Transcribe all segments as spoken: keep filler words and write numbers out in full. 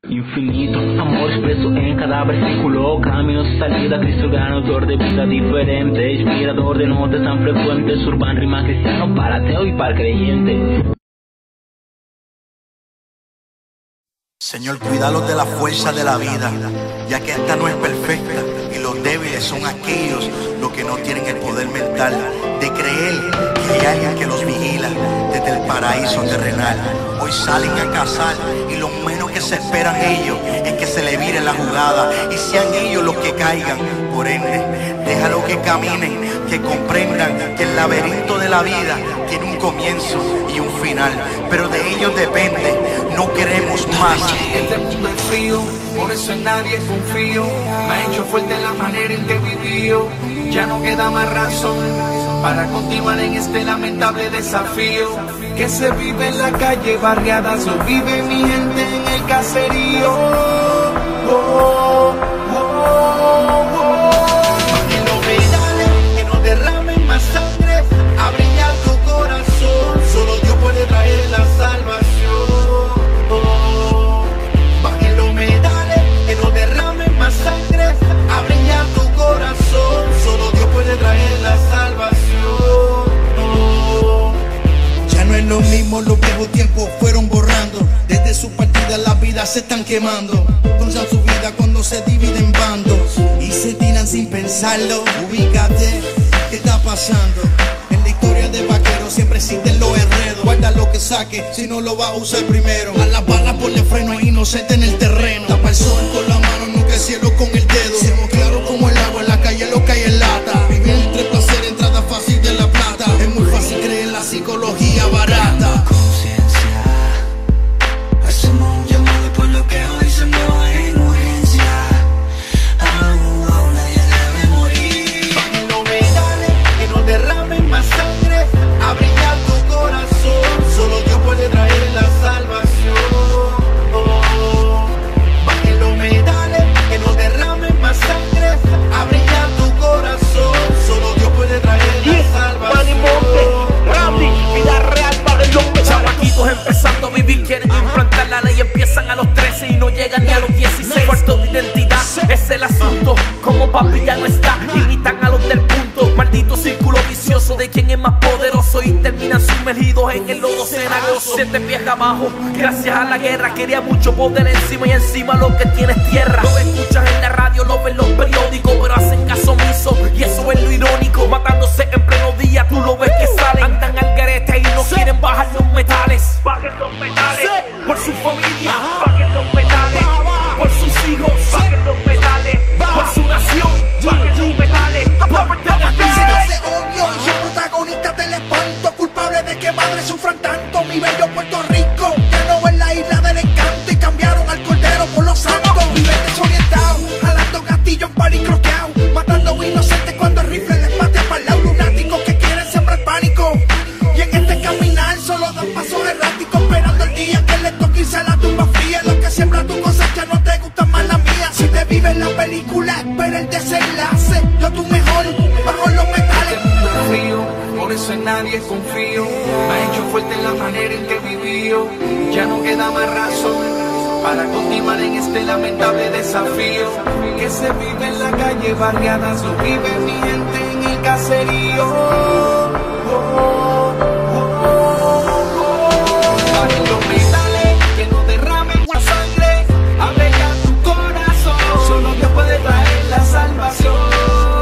Infinito, amor expreso en cada versículo, caminos y salida, Cristo ganador de vida diferente, inspirador de notas tan frecuentes, urban rima cristiano para ateo y para creyente. Señor, cuídalos de la fuerza de la vida, ya que esta no es perfecta y los débiles son aquellos los que no tienen el poder mental de creer que hay alguien que los vigila desde el paraíso terrenal. Hoy salen a cazar y lo menos que se esperan ellos es que se le vire la jugada y sean ellos los que caigan. Por ende, déjalo que caminen, que comprendan que el laberinto de la vida tiene un comienzo y un final, pero de ellos depende, no queremos más. Este mundo es frío, por eso en nadie confío. Me ha hecho fuerte la manera en que vivió. Ya no queda más razón para continuar en este lamentable desafío que se vive en la calle barriada, so vive mi gente en el caserío. Oh, oh, oh, oh. Que no regalen, que no derramen más sangre, a brillar tu corazón. Solo Dios puede traer la salvación. Oh, bajen los medales, que no derramen más sangre, a brillar tu corazón. Solo Dios puede traer la salvación. No es lo mismo, los viejos tiempos fueron borrando. Desde su partida las vidas se están quemando. Consan su vida cuando se dividen en bandos y se tiran sin pensarlo. Ubícate, ¿qué está pasando? En la historia de vaqueros siempre existen los enredos. Guarda lo que saque, si no lo vas a usar primero. A las balas ponle freno, inocente en el terreno. Tapa el sol con la mano, nunca el cielo con el dedo. Seamos claros como el agua, en la calle lo que hay en lata. Vivir entre placer, entrada fácil de la plata. Es muy fácil creer en la psicología barata. Conciencia, hacemos un llamado por lo que hoy se mueva en urgencia. Oh, oh, nadie debe morir. Bajen los medales, que no derramen más sangre, a brillar tu corazón. Solo Dios puede traer la salvación. Oh, bajen los medales, que no derramen más sangre, a brillar tu corazón. Solo Dios puede traer la salvación. Vida real para el hombre. Chamaquitos empezando a vivir, quieren implantar la ley, empiezan a los trece y no llegan ni a los dieciséis. Falta de identidad es el asunto, como papi ya no está, imitan a los del punto. Maldito círculo vicioso de quien es más poderoso y terminan sumergidos en el lodo cenagoso. Siete pies abajo, gracias a la guerra, quería mucho poder encima y encima lo que tienes tierra. Lo escuchas en la radio, lo ven los periódicos, pero hacen caso omiso y eso es lo irónico. Matándose en pleno día, tú lo ves que salen, andan al garete y no quieren bajar los metales. Bajen los metales, sí, por su familia. Bajen los metales, por sus hijos. Bajen los metales, por su nación. Bajen los metales, Ese odio y son protagonistas del espanto, culpables de que madres sufran tanto. Mi bello Puerto Rico ya no es la isla del encanto y cambiaron al cordero por los santos. Viven desorientados, jalando gatillos palicroqueados, matando inocentes cuando el rifle les mate para el lado. Lunáticos que quieren sembrar pánico y en este caminar solo dan pasos erráticos, esperando el día que les toque irse a la tumba fría. Lo que siembra tu cosecha no te gusta más la mía. Si te vives la película, espera el desenlace. Yo tú mejor, bajo los metales. Frío, por eso en nadie confío. Me ha hecho fuerte la manera en que vivió. Ya no queda más razón para continuar en este lamentable desafío que se vive en la calle barriada. So vive mi gente en el caserío. Oh, oh, oh, oh. Bajen los metales, que no derramen la sangre, abrega tu corazón. Solo Dios puede traer la salvación.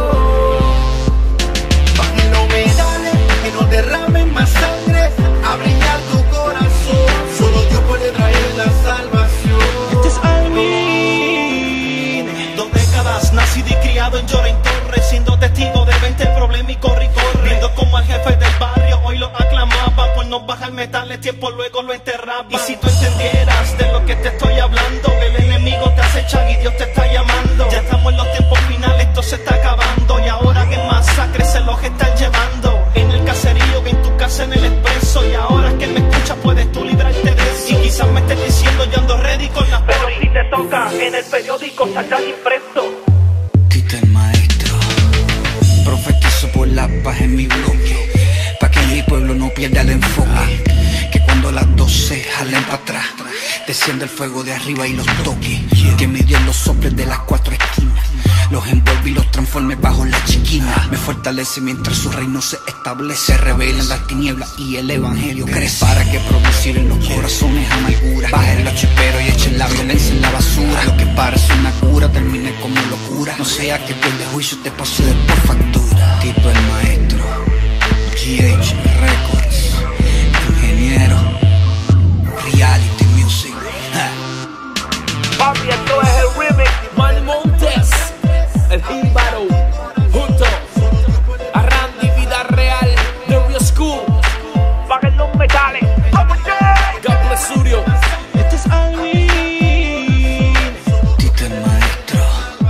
No derramen más sangre, a brillar tu corazón. Solo Dios puede traer la salvación. Este es Almin, dos décadas nacido y criado en Lloren Torres, siendo testigo de veinte problemas y corre y corre. Viendo como al jefe del barrio hoy lo aclamaba por no bajar metales, tiempo luego lo enterraba. Y si tú entendieras de lo que te estoy hablando, el enemigo te acecha y Dios te está llamando. Ya estamos en los tiempos finales, esto se está acabando y ahora que masacre se los están llevando. En el caserío, en tu casa, en el expreso. Y ahora que me escuchas puedes tú librarte de eso. Y quizás me estés diciendo yo ando ready con las pero si te toca en el periódico saldrás impreso. Tito el maestro, profetizo por la paz en mi bloque, pa' que mi pueblo no pierda el enfoque, que cuando las dos doce, jalen para atrás. Desciende el fuego de arriba y los toque. Que mi Dios los sople de las cuatro esquinas. Los envuelve y los transforme bajo la chiquina. Me fortalece mientras su reino se establece. Revelan las tinieblas y el evangelio crece. Para que producir en los corazones amargura. Bajen los chiperos y echen la violencia en la basura. Lo que parece una cura termine como locura. No sea que tú el de juicio te pase de por factura. Tito el maestro, G H Records, ingeniero, reality music. Papi, esto es el remix. Manny Montes, el jíbaro, junto a Randy Vida Real, The Real School. Paguen los metales. God bless Studio. Este es Alvin. Tito el maestro.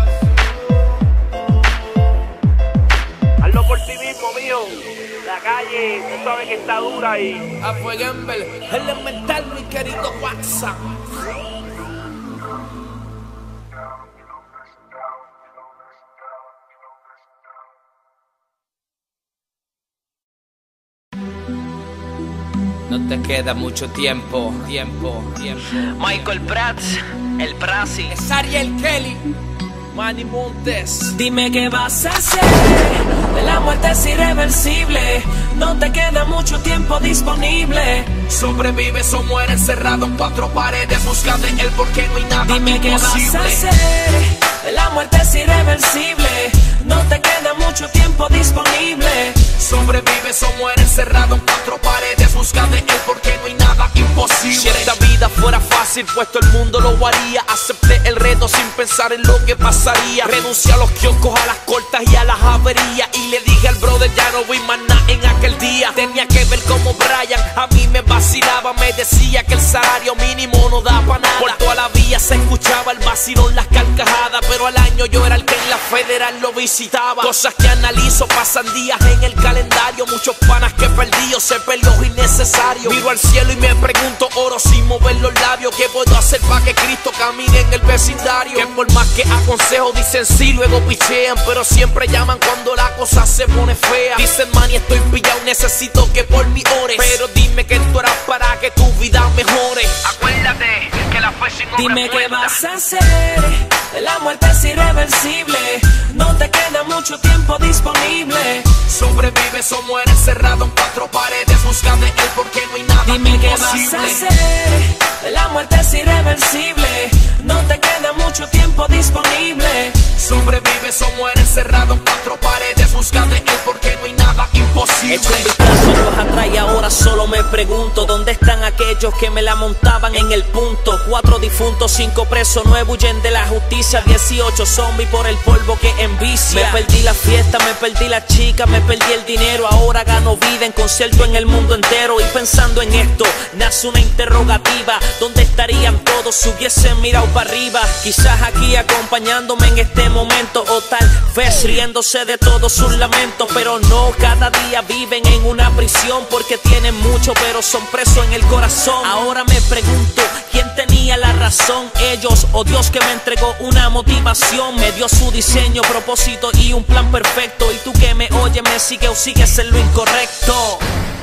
Hazlo por ti mismo, mío. La calle, tú sabes que está dura y a Fueguembel, elemental, mi querido WhatsApp. No te queda mucho tiempo, tiempo, tiempo. Michael Prats, el Prasi. Es Ariel Kelly, Manny Montes. Dime qué vas a hacer, la muerte es irreversible, no te queda mucho tiempo disponible. Sobrevives o mueres encerrado en cuatro paredes, buscando en él porque no hay nada Dime qué vas a imposible. hacer, la muerte es irreversible, no te queda mucho tiempo disponible. Sobrevives o mueres encerrado en cuatro paredes, buscando en él porque no hay nada imposible. Si esta vida fuera fácil, pues todo el mundo lo haría. Acepté el reto sin pensar en lo que pasaría. Renuncié a los kioscos, a las cortas y a las averías. Y le dije al brother, ya no voy más nada en aquel día. Tenía que ver como Brian a mí me vacilaba. Me decía que el salario mínimo no da pa' nada. Por toda la vía se escuchaba el vacilón, las carcajadas. Pero al año yo era el que en la federal lo visitaba. Cosas que analizo, pasan días en el calendario. Muchos panas que perdí o se perdió innecesario. Miro al cielo y me pregunto, oro sin mover los labios, ¿qué puedo hacer para que Cristo camine en el vecindario? Que por más que aconsejo dicen sí, luego pichean, pero siempre llaman cuando la cosa se pone fea. Dicen, man, y estoy pillado, necesito que por mí ores. Pero dime que tú harás para que tu vida mejore. Acuérdate que la fe sin obra Dime es qué muerta. vas a hacer, la muerte es irreversible, no te queda mucho tiempo disponible. Sobrevives o mueres encerrado en cuatro paredes, buscando en él porque no hay nada Dime qué vas imposible. a hacer, la muerte es irreversible, no te queda mucho tiempo disponible. Sobrevives o mueres encerrado en cuatro paredes, buscando en él porque no hay nada imposible. Echo un vistazo años atrás y ahora solo me pregunto, ¿dónde están aquellos que me la montaban en el punto? Cuatro difuntos, cinco presos, nueve huyen de la justicia, dieciocho zombies por el polvo que envicia. Me perdí la fiesta, me perdí la chica, me perdí el dinero, ahora gano vida en concierto en el mundo entero. Y pensando en esto, nace una interrogativa, ¿dónde estarían todos si hubiesen mirado para arriba? Quizás aquí acompañándome en este momento, o tal vez riéndose de todos sus lamentos. Pero no, cada día viven en una prisión porque tienen mucho pero son presos en el corazón. Ahora me pregunto, ¿quién tenía la razón? Ellos o Dios que me entregó una motivación, me dio su diseño, propósito y un plan perfecto. Y tú que me oyes, me sigue o sigues en lo incorrecto.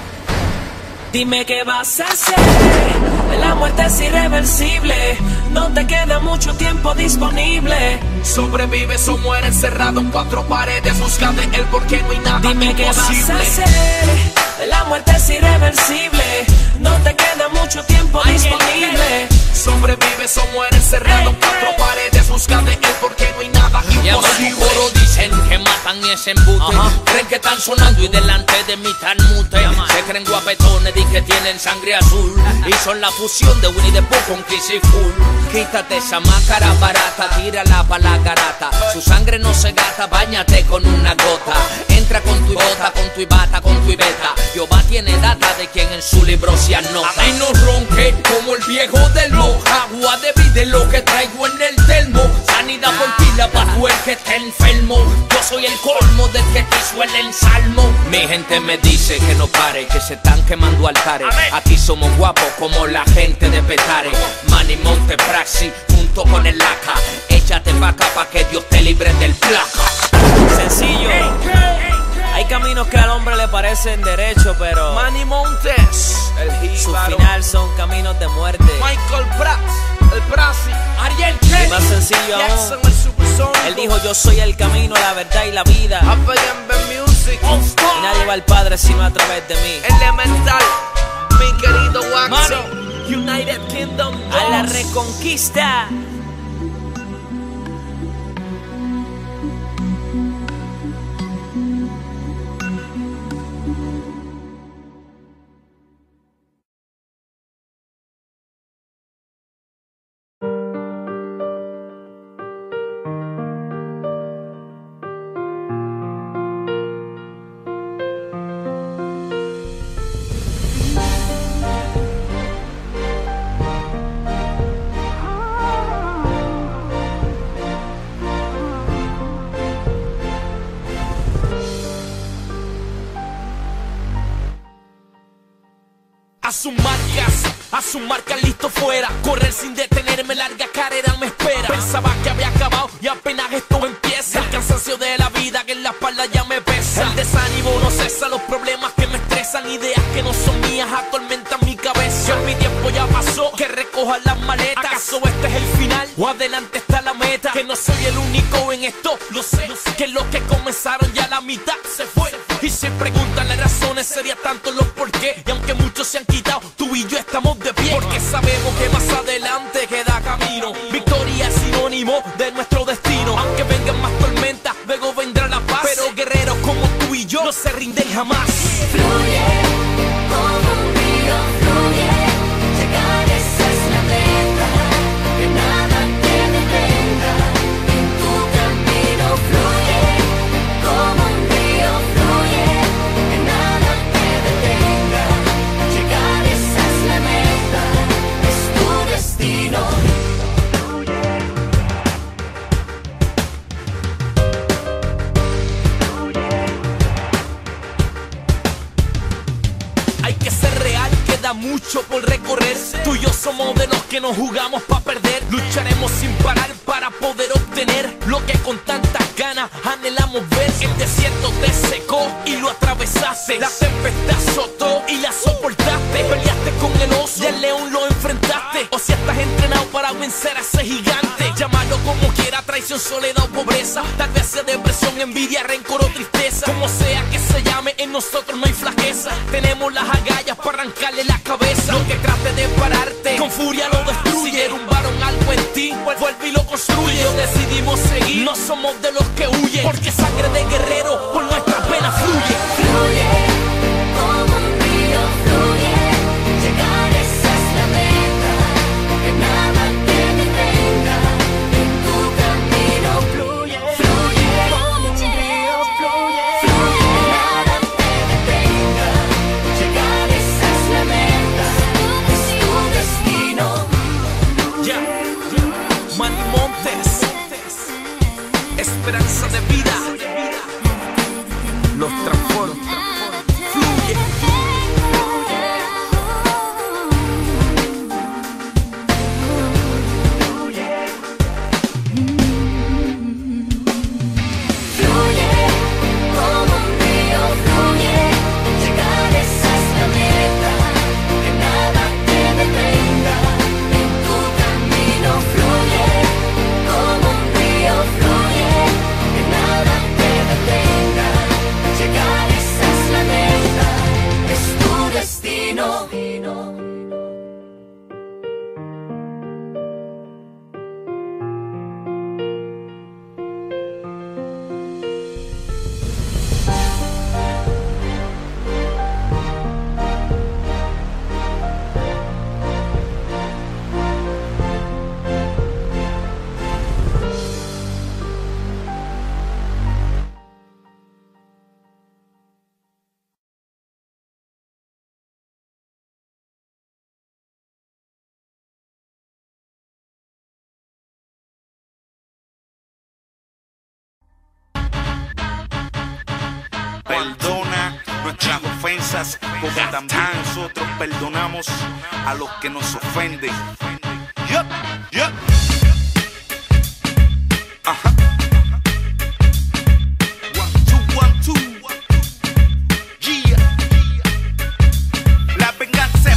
Dime qué vas a hacer, la muerte es irreversible, no te queda mucho tiempo disponible. Sobrevives o mueres encerrado en cuatro paredes, buscando en él porque no hay nada Dime qué vas imposible. a hacer, la muerte es irreversible, no te queda mucho tiempo disponible. Sobrevives o mueres encerrado en cuatro paredes, buscando en él porque no hay nada imposible. Coro dicen que matan y ese embute. Creen que están sonando y delante de mí tan mute. Se creen guapetones y que tienen sangre azul. Y son la fusión de Winnie the Pooh con Kiss y Fool. Quítate esa máscara barata, tírala pa' la garata. Su sangre no se gasta, báñate con una gota. Entra con tu bota, con tu bata, con tu beta. Jehová tiene data de quien en su libro se anota. A mí no ronque como el viejo del mo. Agua de vida es lo que traigo en el termo. Sanidad por pila pa' tu el que esté enfermo. Yo soy el colmo del que te suele el salmo. Mi gente me dice que no pare, que se están quemando altares. Aquí somos guapos como la gente de Petare. Manny Monte Praxi junto con el Laca. Échate pa' acá pa' que Dios te libre del placa. Sencillo. Hay caminos que al hombre le parecen derechos, pero Manny Montes, El Su Jíbaro, final son caminos de muerte. Michael Prats, el Brasi, Ariel Kelly, Y más sencillo aún, Jackson, el Supersónico. él dijo: yo soy el camino, la verdad y la vida. Up again, the music. Y nadie va al Padre sino a través de mí. Elemental, mi querido Waxo. Money. United Kingdom A la dos. reconquista. A sus marcas, a sus marcas listo fuera. Correr sin detenerme, larga carrera me espera. Pensaba que había acabado y apenas esto empieza. El cansancio de la vida que en la espalda ya me pesa. El desánimo no cesa, los problemas que me estresan. Ideas que no son mías atormentan mi cabeza. Ya mi tiempo ya pasó, que recoja las maletas. ¿Acaso este es el final o adelante está la meta? Que no soy el único en esto, lo sé. Que los que comenzaron ya la mitad se fue. Y se preguntan las razones, sería tanto los por qué. Y aunque muchos se han quitado, tú y yo estamos de pie. Porque sabemos que más adelante queda camino. Victoria es sinónimo de nuestro destino. Aunque vengan más tormentas, luego vendrá la paz. Pero guerreros como tú y yo no se rinden jamás. Fluye, como un río fluye. Llegar esa es la meta. Que nada te detenga. En tu camino fluye, como un río fluye. Que nada te detenga. Llegar esa es la meta. Es tu destino. Hay que ser real, queda mucho por recorrer. Tú y yo somos de los que nos jugamos pa' perder. Lucharemos sin parar para poder obtener lo que con tantas ganas anhelamos ver. El desierto te secó y lo atravesaste. La tempestad azotó y la soportaste. Peleaste con el oso y el león lo enfrentaste. O si estás entrenado para vencer a ese gigante. Llámalo como quiera, traición, soledad o pobreza. Tal vez sea depresión, envidia, rencor o tristeza. Como sea que se llame, en nosotros no hay flaqueza. Tenemos las agallas para arrancarle la cabeza. Lo que trate de pararte, con furia lo destruye. Si derrumbaron algo en ti, vuelve y lo construye. Yo decidimos seguir, no somos de los que huyen. Porque sangre de guerrero por nuestras venas fluye. Fluye, como un río fluye. Llegar esa es la meta. Que nada te detenga. En tu camino fluye, fluye, como un río fluye. Fluye, que nada te detenga. Llegar esa es la meta. Es tu destino. Ya, Manny Montes, esperanza de vida. Los transforma. Fluye. Fluye, como un río fluye. Llegar esa es la meta. Que nada te detenga. En tu camino fluye, como un río fluye. Que nada te detenga. Llegar esa es la meta. Es tu destino. Perdona nuestras ofensas, porque también nosotros perdonamos a los que nos ofenden. Yup, yup. Ajá. One, two, one, two. Yeah. La venganza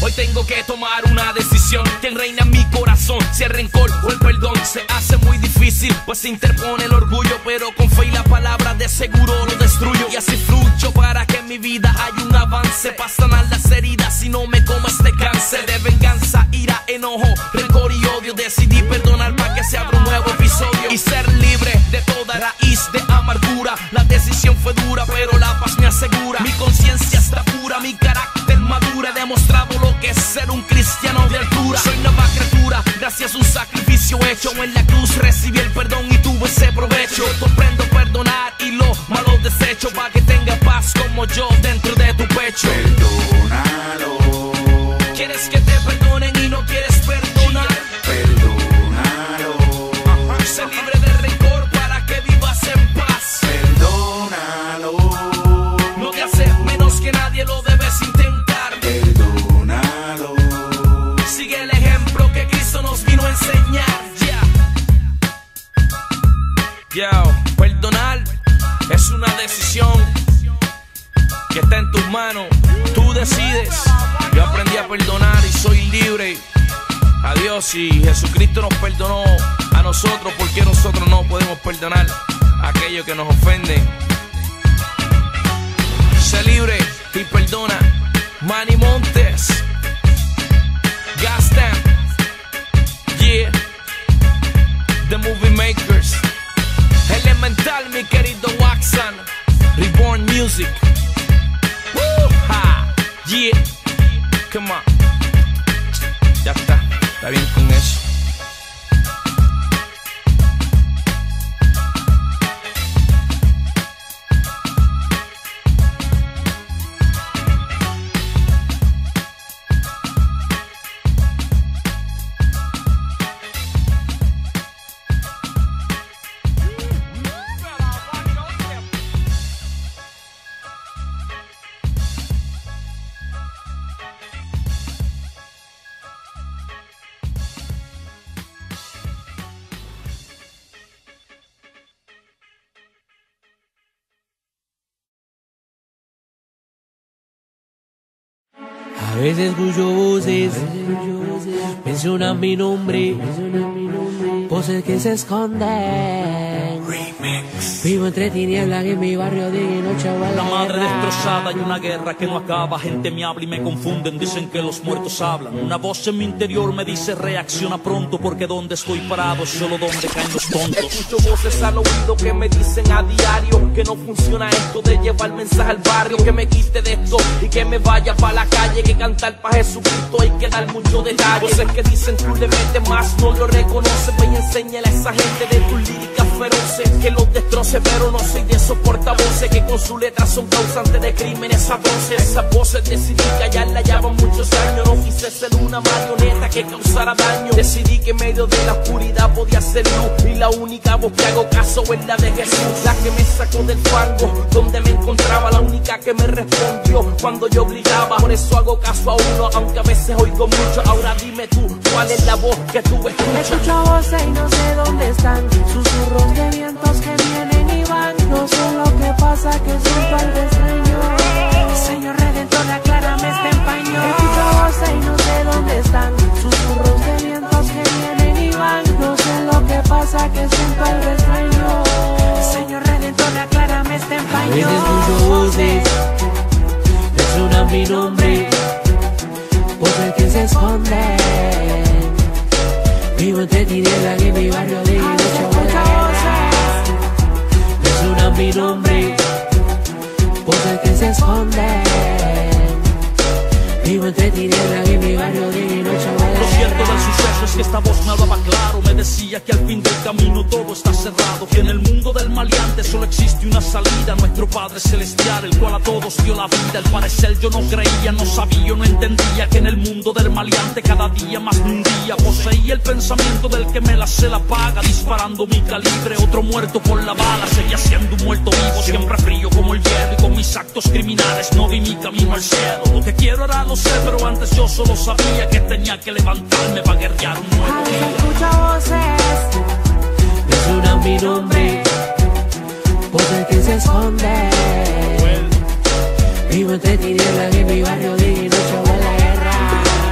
Hoy tengo que tomar una decisión. ¿Quién reina en mi corazón? Si el rencor o el perdón. Se hace muy difícil, pues se interpone el orgullo, pero con fe y la palabra de seguro lo destruyo. Y así fluyo para que en mi vida haya un avance, pa' sanar las heridas si no me como este cáncer de venganza, ira, enojo, rencor y odio. Decidí perdonar para que se abra un nuevo episodio y ser libre de toda raíz de amargura. La decisión fue dura, pero la paz me asegura. Mi conciencia está pura, mi carácter madura. He demostrado lo que es ser un cristiano de altura. Soy nueva criatura, gracias a un sacrificio hecho en la cruz. Recibí el perdón y tuve ese provecho. Comprendo perdonar y lo malo desecho, para que tenga paz como yo dentro de tu pecho. Perdónalo. ¿Quieres que te perdonen y no quieres perdonar? Perdónalo. Ajá. Sé libre de rencor para que vivas en paz. Perdónalo. No te hace menos que nadie, lo debes intentar. Perdónalo. Sigue el ejemplo que Cristo nos vino a enseñar. Yeah. Yo, perdonar es una decisión que está en tus manos. Tú decides. Yo aprendí a perdonar y soy libre. Adiós. Y Jesucristo nos perdonó a nosotros, ¿por qué nosotros no podemos perdonar a aquellos que nos ofenden? Sé libre y perdona. Manny Montes, Gaston, yeah, The Movie Makers, Elemental, mi querido Waxan, Reborn Music. Woo, ha, yeah, come on. Ya está, está bien con eso. A veces escucho voces, mencionan mi nombre, voces que se esconden. Vivo entre tinieblas en mi barrio de noche. La madre destrozada y una guerra que no acaba. Gente me habla y me confunden, dicen que los muertos hablan. Una voz en mi interior me dice reacciona pronto, porque donde estoy parado es solo donde caen los tontos. Escucho voces al oído que me dicen a diario que no funciona esto de llevar mensaje al barrio, que me quite de esto y que me vaya pa' la calle, que cantar pa' Jesucristo hay que dar mucho detalle. Voces que dicen tú le metes más, no lo reconoces. Ve y enséñale a esa gente de tus líricas feroces que los destroce, pero no soy de esos portavoces que con sus letras son causantes de crímenes atroces. Esas voces decidí callarla, llevan muchos años. No quise ser una marioneta que causara daño. Decidí que en medio de la oscuridad podía ser luz, y la única voz que hago caso es la de Jesús, la que me sacó del fango donde me encontraba, la única que me respondió cuando yo gritaba. Por eso hago caso a uno, aunque a veces oigo mucho. Ahora dime tú, ¿cuál es la voz que tú escuchas? Escucho voces y no sé dónde están, susurros de vientos que vienen y van. No sé lo que pasa, que son par de extraños. Señor Redentor, aclárame este empaño. Escucho voces y no sé dónde están, susurros de vientos que vienen y van. No sé lo que pasa, que son par de extraños. Señor Redentor, aclárame este empaño. A veces escucho voces, mencionan mi nombre, voces que se esconden. Vivo entre tinieblas en mi barrio de noche. Mencionan mi nombre, voces que se esconden. Vivo entre tinieblas en mi barrio de noche. Lo cierto del suceso es que esta voz me hablaba claro. Me decía que al fin del camino todo está cerrado, que en el mundo del maleante solo existe una salida. Nuestro Padre Celestial, el cual a todos dio la vida. Al parecer yo no creía, no sabía, no entendía que en el mundo del maleante cada día más me hundía. Poseía el pensamiento del que me la se la paga, disparando mi calibre, otro muerto por la bala. Seguía siendo un muerto vivo, siempre frío como el hielo, y con mis actos criminales no vi mi camino al cielo. Lo que quiero ahora lo sé, pero antes yo solo sabía que tenía que levantarme para guerrear un nuevo día. Escucho voces, mencionan mi nombre, voces que se esconden. Vivo entre tinieblas en mi barrio de noche, huele a guerra.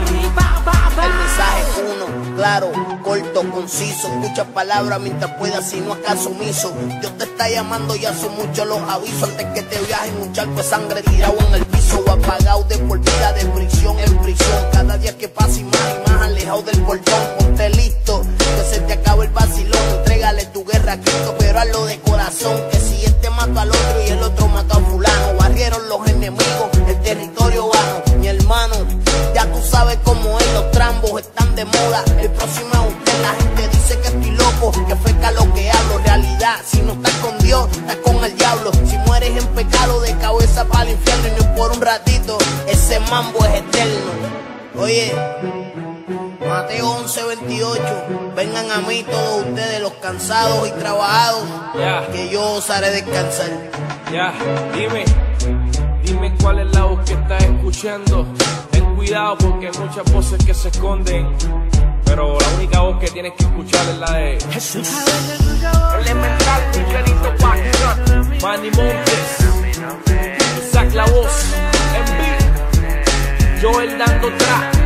conciso. Escucha palabras mientras puedas, si no acaso omiso. Dios te está llamando y son muchos los avisos. Antes que te viajes en un charco de sangre tirado en el piso, o apagado de por vida de prisión en prisión. Cada día que pasa y más y más alejado del portón. Ponte listo, que se te acaba el vacilón. Entrégale tu guerra a Cristo, pero hazlo de corazón. Que si este mató al otro y el otro mató a fulano, barrieron los enemigos, el territorio gano. Mi hermano, ya tú sabes cómo es, los trambos están de moda. El próximo es usted, la gente dice que estoy loco, que feca lo que hablo. Realidad, si no estás con Dios, estás con el diablo. Si mueres en pecado, de cabeza para el infierno. Y no es por un ratito, ese mambo es eterno. Oye, Mateo once veintiocho, vengan a mí todos ustedes los cansados y trabajados, yeah, que yo os haré descansar. Ya, yeah, dime, dime cuál es la voz que estás escuchando. Ten cuidado porque hay muchas voces que se esconden, pero la única voz que tienes que escuchar es la de Jesús. Elemental, Miguelito Pac, Manny Montes, Isaac La Voz, en beat, Joel dando track.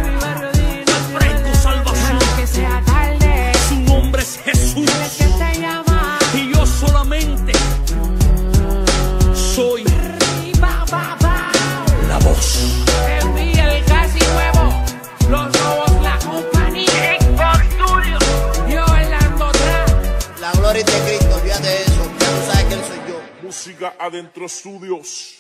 Sea tarde, su nombre es Jesús, que te llama, y yo solamente soy la voz. Envía el gas y huevo, los lobos, la compañía, yo bailando atrás. La gloria de Cristo, olvídate de eso, ya tú sabes quién soy yo. Música Adentro Studios.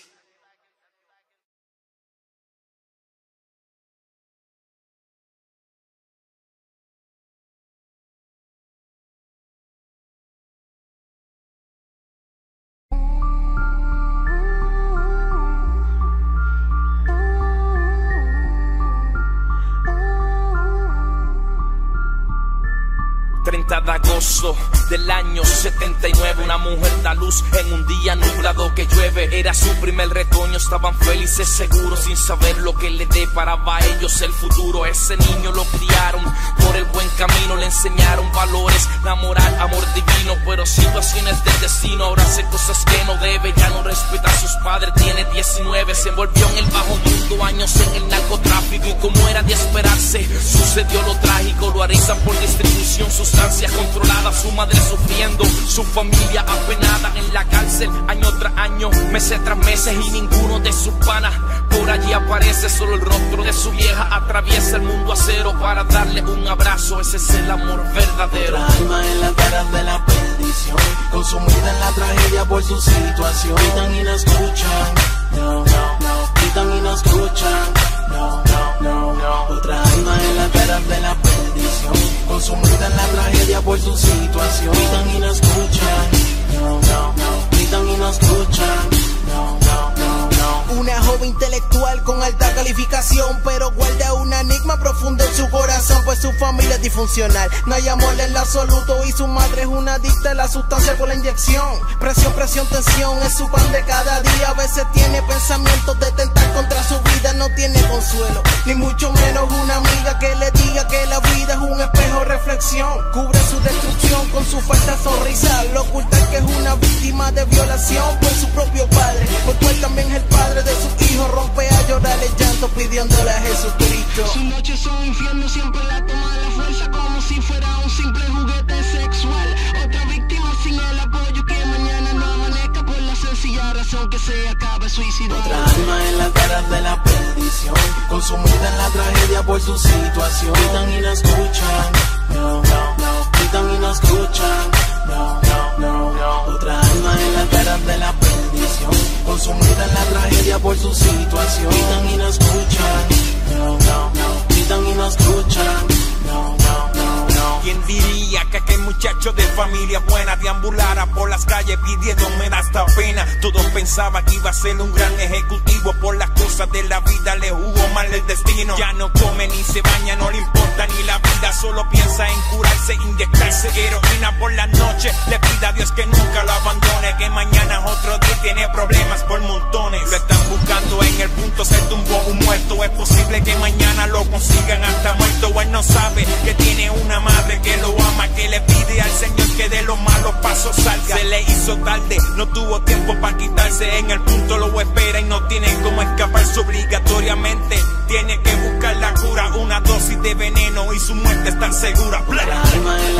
treinta de agosto del año setenta y nueve, una mujer da luz en un día nublado que llueve. Era su primer retoño, estaban felices, seguros, sin saber lo que le deparaba a ellos el futuro. Ese niño lo criaron por el buen camino, le enseñaron valores, la moral, amor divino, pero situaciones del destino. Ahora hace cosas que no debe, ya no respeta a sus padres, tiene diecinueve, se envolvió en el bajo mundo, años en el narcotráfico, y como era de esperarse, sucedió lo trágico. Lo arizan por distribución, sustancias controladas, su madre sufriendo, su familia apenada en la cárcel, año tras año, meses tras meses, y ninguno de sus panas por allí aparece. Solo el rostro de su vieja atraviesa el mundo acero para darle un abrazo. Ese es el amor verdadero. Otra alma en las garras de la perdición, consumida en la tragedia por su situación. Gritan y no escuchan, no, no, no. Gritan y no escuchan, no, no, no, no. Otra alma en las garras de la perdición, consumida en la tragedia por su situación. Gritan y no escuchan, no, no, no. Gritan y no escuchan, no, no, no, no. Una joven intelectual con alta calificación, pero guarda un enigma profundo en su corazón, pues su familia es disfuncional, no hay amor en lo absoluto, y su madre es una adicta a la sustancia por la inyección. Presión, presión, tensión es su pan de cada día. A veces tiene pensamientos de tentar contra su vida, no tiene consuelo, ni mucho menos una amiga que le diga que la vida es un espejo reflexión. Cubre su destrucción con su falsa sonrisa, lo oculta que es una víctima de violación por su propio padre, porque él también es el padre de su hijo. Rompe a llorar el llanto pidiéndole a Jesucristo. Sus noches son infiernos, siempre la toma la fuerza como si fuera un simple juguete sexual. Otra víctima sin el apoyo, que mañana no amanezca por la sencilla razón que se acabe suicidando. Otra alma en las garras de la perdición, consumida en la tragedia por su situación. Gritan y no escuchan, no, no, no. Gritan y no escuchan, no, no, no, no. Otra alma en las garras de la perdición, consumida en la tragedia por su situación. Gritan y no escuchan, no, no, no. Gritan y no escuchan, no, no, no, no. ¿Quién diría que aquel muchacho de familia buena deambulara por las calles pidiéndome hasta pena? Todos pensaban que iba a ser un gran ejecutivo, por las cosas de la vida le jugó mal el destino. Ya no come ni se baña, no le importa ni la vida, solo piensa en curarse, inyectarse heroína por la noche. Le pide a Dios que nunca lo abandone, que mañana es otro día, tiene problemas por montones. Lo están buscando en el punto, se tumbó un muerto. Es posible que mañana lo consigan hasta muerto. Él no sabe que tiene una madre que lo ama, que le pide al Señor que de los malos pasos salga. Se le hizo tarde, no tuvo tiempo para quitarse, en el punto lo espera y no tiene cómo escaparse. Obligatoriamente tiene que buscar la cura, una dosis de veneno y su muerte está segura. Otra alma en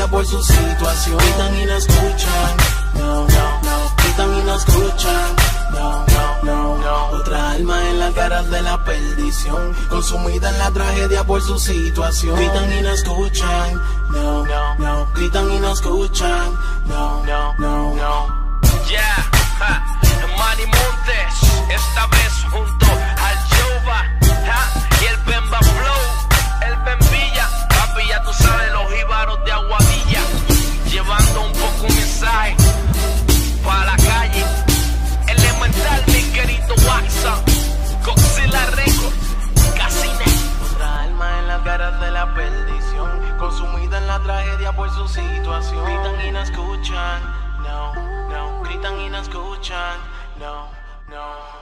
tragedia por su situación. Gritan y no escuchan, no, no, no. Gritan y no escuchan, no, no, no, no. Otra alma en las garras de la perdición, consumida en la tragedia por su situación. Gritan y no escuchan, no, no, no. Gritan y no escuchan, no, no, no, no. Yeah, ja, Manny Montes, esta vez junto al Jova, ja, y el Bemba Flow, el Bembilla, papi, ya tú sabes, los jíbaros de Aguadilla, llevando un poco un mensaje para la calle. Elemental, mi querido Watson, Godzilla Records, Casine. Otra alma en las garras de la perdición, consumida en la tragedia por su situación. Gritan y no escuchan, no, no. Gritan y no escuchan, no, no.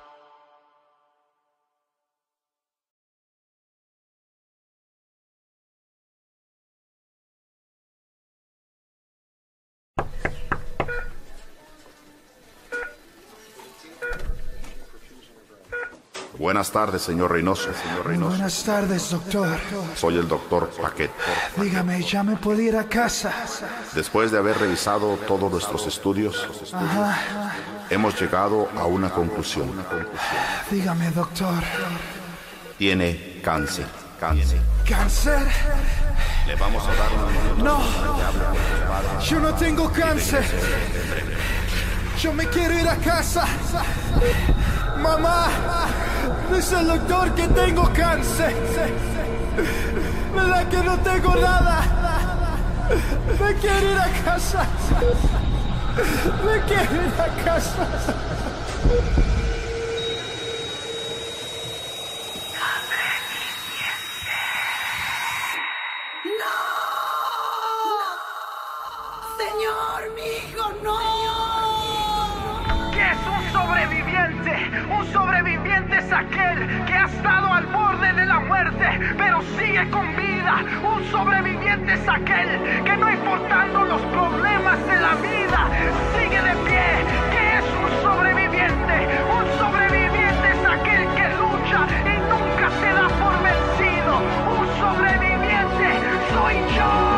Buenas tardes, señor Reynoso. Señor Reynoso. Buenas tardes, doctor. Soy el doctor Paquet. Dígame, ¿ya me puedo ir a casa? Después de haber revisado todos nuestros estudios, Ajá. hemos llegado a una conclusión. Dígame, doctor. Tiene cáncer. Cáncer. ¿Cáncer? Le vamos a dar una... No, yo no tengo cáncer. Yo me quiero ir a casa. Mamá, dice el doctor que tengo cáncer. ¿Verdad que no tengo nada? Me quiero ir a casa. Me quiero ir a casa. Señor, mi hijo, no. ¿Qué es un sobreviviente? Un sobreviviente es aquel que ha estado al borde de la muerte, pero sigue con vida. Un sobreviviente es aquel que no importando los problemas de la vida, sigue de pie. ¿Qué es un sobreviviente? Un sobreviviente es aquel que lucha y nunca se da por vencido. Un sobreviviente soy yo.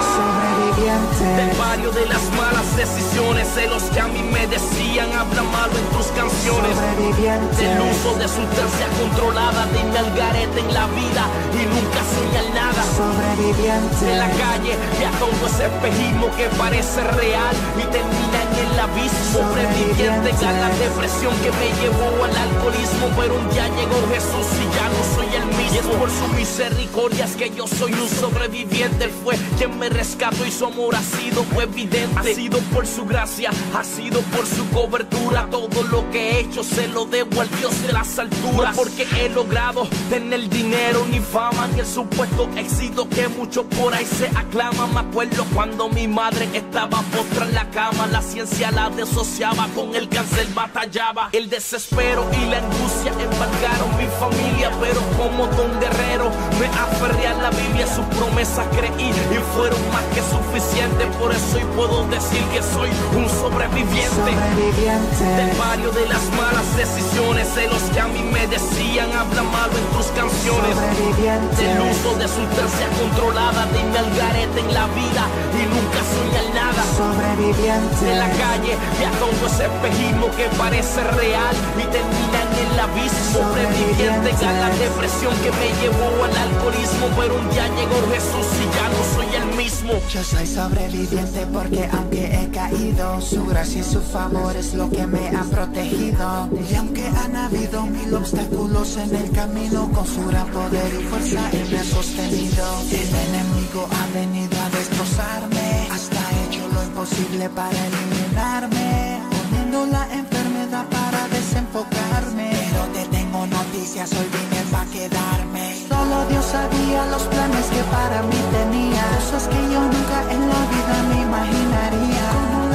Del barrio de las malas decisiones, de los que a mí me decían habla malo en tus canciones, del uso de sustancia controlada, de mi algarete en la vida y nunca señal nada. Sobreviviente. En la calle viaja un ese espejismo que parece real y termina en el abismo. Sobreviviente a la depresión que me llevó al alcoholismo, pero un día llegó Jesús y ya no soy el mismo. Y es por sus misericordias que yo soy un sobreviviente. Él fue quien me rescató y su amor ha sido evidente. Ha sido por su gracia, ha sido por su cobertura. Todo lo que he hecho se lo debo al Dios de las alturas. No porque he logrado tener dinero, ni fama, ni el supuesto éxito que muchos por ahí se aclaman. Me acuerdo cuando mi madre estaba postrada en la cama. La ciencia la desociaba, con el cáncer batallaba. El desespero y la angustia embargaron mi familia, pero como don guerrero me aferré a la Biblia. Sus promesas creí y fueron más que suficientes. Por eso hoy puedo decir que soy un sobreviviente. Sobreviviente. Del barrio de las malas decisiones, de los que a mí me decían habla malo en tus canciones, del uso de sustancias controladas, de mi algarete en la vida y nunca soñar nada. Sobreviviente. En la calle viaja un ese espejismo que parece real y termina en el abismo. Sobreviviente a la depresión que me llevó al alcoholismo, pero un día llegó Jesús y ya no soy el mismo. Yo soy sobreviviente porque aunque he caído, su gracia y su favor es lo que me ha protegido. Y aunque han habido mil obstáculos en el camino, con su gran poder y fuerza él me ha sostenido. El enemigo ha venido a destrozarme, hasta hecho lo imposible para eliminarme, poniendo la enfermedad para desenfocarme. Pero te tengo noticias, hoy vine para quedarme. Solo Dios sabía los planes que para mí tenía, cosas que yo nunca en la vida me imaginaría. Como la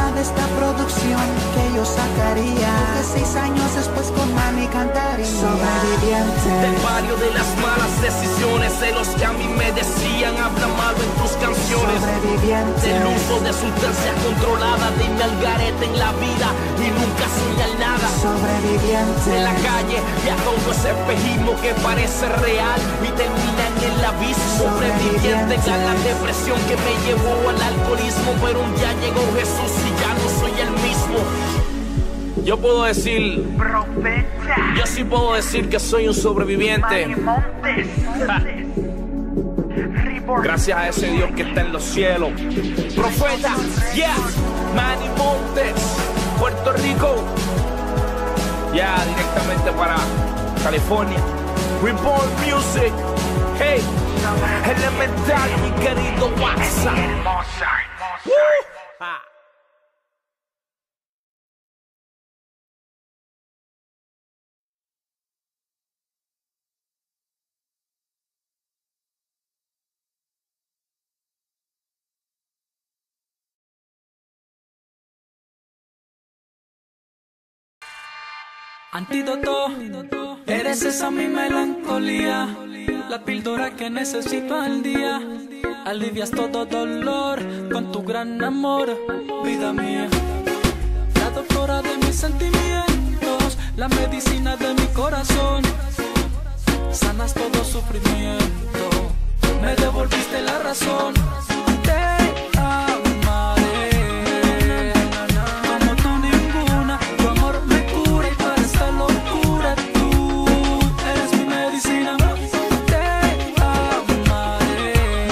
nada de esta producción que yo sacaría, que seis años después con mami cantaría. Sobreviviente del barrio de las malas decisiones, de los que a mí me decían habla malo en tus canciones. Sobreviviente del uso de sustancias controladas, de irme al garete en la vida y nunca soñar nada. Sobreviviente de la calle y a todo ese espejismo que parece real y termina en el abismo. Sobreviviente a la depresión que me llevó al alcoholismo, pero un día llegó Jesús y ya no soy el mismo. Yo puedo decir, profeta, yo sí puedo decir que soy un sobreviviente. Gracias a ese Dios que está en los cielos. Profeta, yeah, Manny Montes, Puerto Rico. Ya, yeah, directamente para California. Reborn Music. Hey, Elemental, mi querido WhatsApp. Uh. Ah. Antídoto, eres esa mi melancolía, la píldora que necesito al día. Alivias todo dolor con tu gran amor, vida mía. La doctora de mis sentimientos, la medicina de mi corazón. Sanas todo sufrimiento, me devolviste la razón. Te amaré como tú ninguna, tu amor me cura y para esta locura tú eres mi medicina. Te amaré,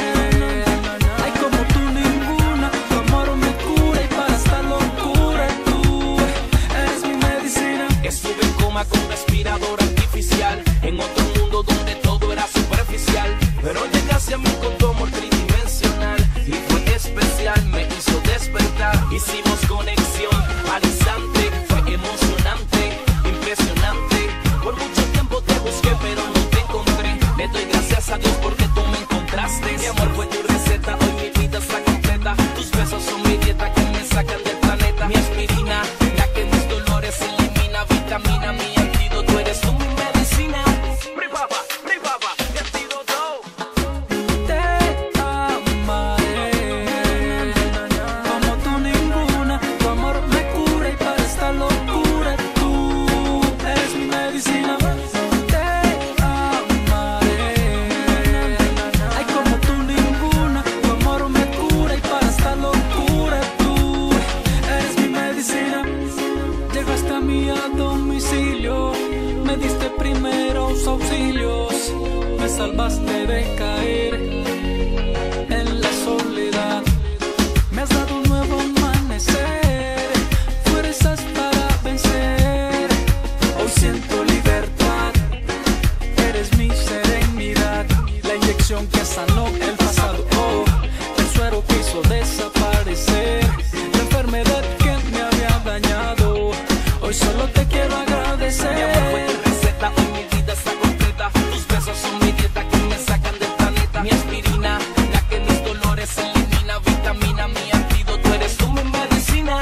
ay como tú ninguna, tu amor me cura y para esta locura tú eres mi medicina. Estuve en coma con respirador artificial, en otro mundo donde todo era superficial, pero llegaste a mí con tu amor tridimensional y fue especial, me hizo despertar. Hicimos conexión al instante, fue emocionante, impresionante. Por mucho tiempo te busqué pero no te encontré. Le doy gracias a Dios porque tú me encontraste. Mi amor fue tu receta, hoy mi vida está completa. Tus besos son mi dieta que me sacan del planeta. Mi aspirina, la que mis dolores elimina. Vitamina, mi antídoto, eres tú mi medicina. Privaba, privaba, mi antídoto. Te amaré como tú ninguna, tu amor me cura y para esta locura tú eres mi medicina. Te amaré, ay como tú ninguna, tu amor me cura y para esta locura tú eres mi medicina. Llegaste a mí a domicilio, me diste primeros auxilios, me salvaste de caer en la soledad, me has dado un nuevo amanecer, fuerzas para vencer, hoy siento libertad, eres mi serenidad, la inyección que sanó el pasado, oh, el suero que hizo desaparecer la enfermedad que me había dañado, hoy solo te quiero agradecer. Mi amor fue tu receta, hoy mi vida está completa. Tus besos son mi dieta que me sacan del planeta. Mi aspirina, la que mis dolores elimina. Vitamina, mi antídoto, eres tú mi medicina.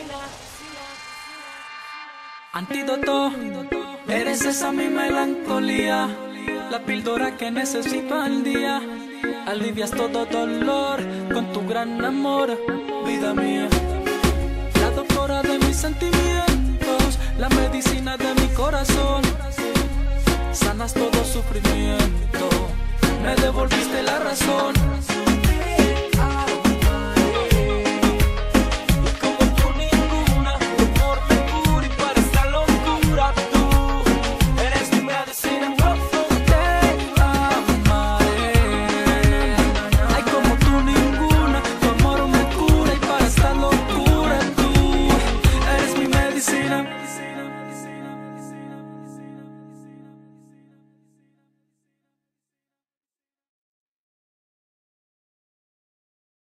Antídoto, eres esa mi melancolía, la píldora que necesito al día. Alivias todo dolor con tu gran amor, vida mía. La doctora de mis sentimientos, la medicina de mi corazón. Sanas todo sufrimiento, me devolviste la razón.